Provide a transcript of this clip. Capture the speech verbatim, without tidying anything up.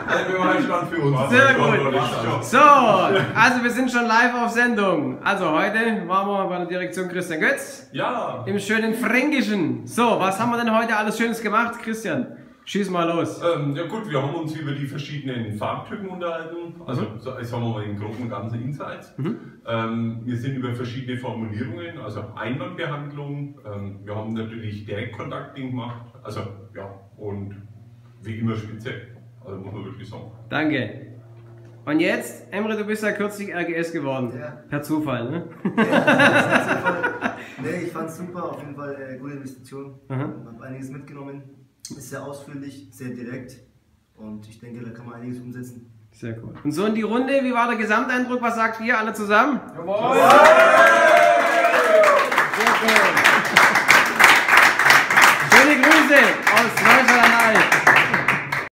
Also wir machen Stand für uns. Sehr gut. So, also wir sind schon live auf Sendung. Also heute waren wir bei der Direktion Christian Götz. Ja. Im schönen Fränkischen. So, was haben wir denn heute alles Schönes gemacht, Christian? Schieß mal los. Ähm, ja gut, wir haben uns über die verschiedenen Farbtypen unterhalten. Also mhm. sagen wir mal den groben und ganzen Insights. Mhm. Ähm, wir sind über verschiedene Formulierungen, also Einwandbehandlung. Ähm, wir haben natürlich Direktkontakting gemacht. Also ja, und wie immer speziell. Also muss man wirklich sagen. Danke. Und jetzt, Emre, du bist ja kürzlich R G S geworden. Ja. Per Zufall, ne? Ja, per Zufall. Nee, ich fand es super, auf jeden Fall eine gute Investition. Ich habe einiges mitgenommen. Ist sehr ausführlich, sehr direkt und ich denke, da kann man einiges umsetzen. Sehr cool. Und so in die Runde, wie war der Gesamteindruck? Was sagt ihr alle zusammen? Jawohl!